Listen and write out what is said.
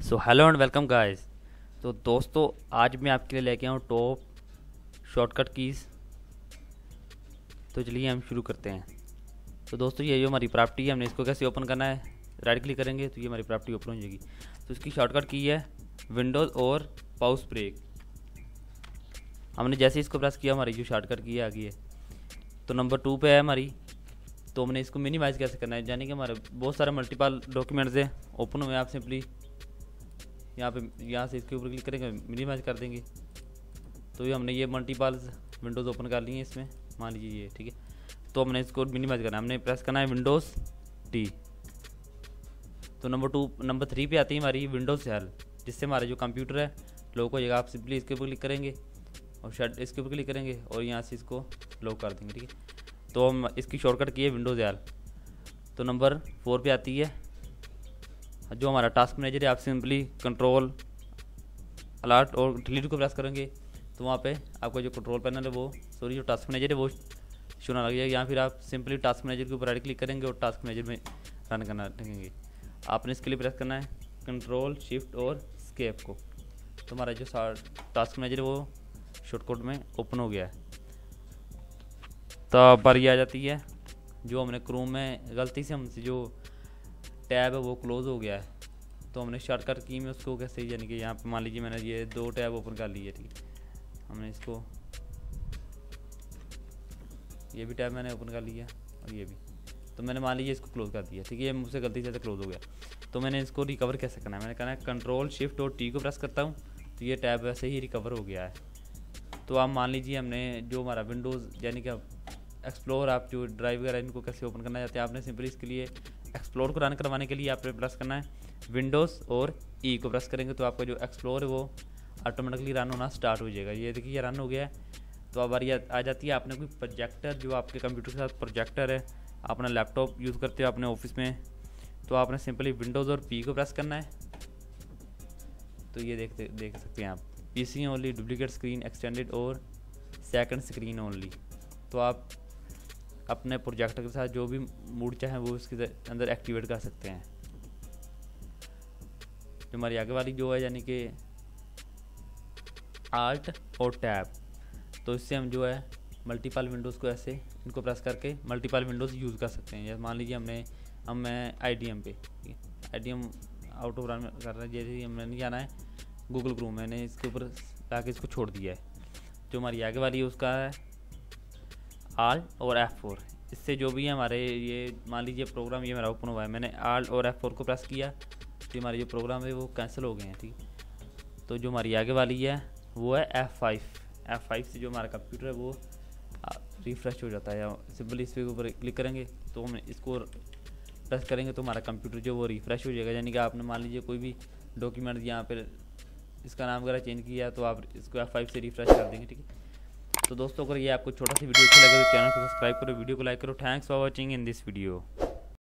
So hello and welcome guys. तो दोस्तों आज मैं आपके लिए लेके आऊँ टॉप शॉर्टकट कीज़। तो चलिए हम शुरू करते हैं। तो दोस्तों ये जो हमारी प्रॉपर्टी है, हमने इसको कैसे ओपन करना है, राइट क्लिक करेंगे तो ये हमारी प्रॉपर्टी ओपन हो जाएगी। तो इसकी शॉर्टकट की है विंडोज़ और पाउस ब्रेक। हमने जैसे इसको प्रेस किया हमारी जो शॉर्टकट की है आ गई है। तो नंबर 2 पे है हमारी। तो हमने इसको मिनिमाइज़ कैसे करना है, यानी कि हमारे बहुत सारे मल्टीपल डॉक्यूमेंट्स हैं ओपन हुए। आप सिंपली यहाँ से इसके ऊपर क्लिक करेंगे, मिनिमाइज कर देंगे। तो ये हमने ये मल्टीपल विंडोज़ ओपन कर ली हैं इसमें, मान लीजिए ये ठीक है। तो हमने इसको मिनिमाइज करना है, हमने प्रेस करना है विंडोज़ टी। तो नंबर 3 पे आती है हमारी विंडोज़ सेल, जिससे हमारा जो कंप्यूटर है लॉक हो जाएगा। आप सिंपली इसके ऊपर क्लिक करेंगे और शट इसके ऊपर क्लिक करेंगे और यहाँ से इसको लॉक कर देंगे, ठीक है। तो हम इसकी शॉर्टकट की है विंडोज़ सेल। तो नंबर 4 पे आती है जो हमारा टास्क मैनेजर है। आप सिंपली कंट्रोल अलर्ट और डिलीट को प्रेस करेंगे तो वहाँ पे आपका जो कंट्रोल पैनल है वो जो टास्क मैनेजर है वो चुना लग जाएगा। या फिर आप सिंपली टास्क मैनेजर के ऊपर राइट क्लिक करेंगे और टास्क मैनेजर में रन करना रखेंगे। आपने इसके लिए प्रेस करना है कंट्रोल शिफ्ट और स्केप को। तो हमारा जो टास्क मैनेजर है वो शॉर्टकट में ओपन हो गया है। तो बारी आ जाती है जो हमने क्रोम में गलती से हमसे जो टैब है वो क्लोज़ हो गया है। तो हमने शॉर्टकट की में उसको कैसे, यानी कि यहाँ पे मान लीजिए मैंने ये 2 टैब ओपन कर लिए, ठीक है। हमने इसको ये भी टैब मैंने ओपन कर लिया और ये भी। तो मैंने मान लीजिए इसको क्लोज़ कर दिया, ठीक है। ये मुझसे गलती से क्लोज़ हो गया। तो मैंने इसको रिकवर कैसे करना है, मैंने कहना है कंट्रोल शिफ्ट और टी को प्रेस करता हूँ तो ये टैब वैसे ही रिकवर हो गया है। तो आप मान लीजिए हमने जो हमारा विंडोज़ यानी कि एक्सप्लोर, आप जो ड्राइव वगैरह इनको कैसे ओपन करना चाहते हैं, आपने सिंपली इसके लिए एक्सप्लोर को रन करवाने के लिए आपने प्रेस करना है विंडोज़ और ई को प्रेस करेंगे तो आपका जो एक्सप्लोर है वो ऑटोमेटिकली रन होना स्टार्ट हो जाएगा। ये देखिए ये रन हो गया है। तो अब बारी आ जाती है, आपने कोई प्रोजेक्टर जो आपके कंप्यूटर के साथ प्रोजेक्टर है, अपना लैपटॉप यूज़ करते हो अपने ऑफिस में, तो आपने सिंपली विंडोज़ और पी को प्रेस करना है। तो ये देख सकते हैं आप, PC only, duplicate screen extended और सेकंड स्क्रीन ओनली। तो आप अपने प्रोजेक्टर के साथ जो भी मूड चाहें वो इसके अंदर एक्टिवेट कर सकते हैं। जो हमारी आगे वाली जो है यानी कि आल्ट और टैब, तो इससे हम जो है मल्टीपल विंडोज़ को ऐसे इनको प्रेस करके मल्टीपल विंडोज़ यूज़ कर सकते हैं। जैसे मान लीजिए मैं IDM पे, IDM आउट ऑफ रन कर रहा है, जैसे हमने नहीं जाना है गूगल क्रोम, मैंने इसके ऊपर लाके इसको छोड़ दिया है। जो हमारी आगे वाली है उसका है Alt और F4। इससे जो भी है हमारे ये मान लीजिए प्रोग्राम ये मेरा ओपन हुआ है, मैंने Alt और F4 को प्रेस किया तो हमारे जो प्रोग्राम है वो कैंसिल हो गए हैं, ठीक। तो जो हमारी आगे वाली है वो है F5 से जो हमारा कंप्यूटर है वो रिफ़्रेश हो जाता है। या सिंपली इसके ऊपर क्लिक करेंगे तो हम इसको प्रेस करेंगे तो हमारा कंप्यूटर जो वो रिफ़्रेश हो जाएगा। यानी कि आपने मान लीजिए कोई भी डॉक्यूमेंट यहाँ पर इसका नाम वगैरह चेंज किया तो आप इसको F5 से रिफ़्रेश कर देंगे, ठीक है। तो दोस्तों अगर ये आपको छोटा सा वीडियो अच्छा लगे तो चैनल को सब्सक्राइब करो, वीडियो को लाइक करो। Thanks for watching in this video.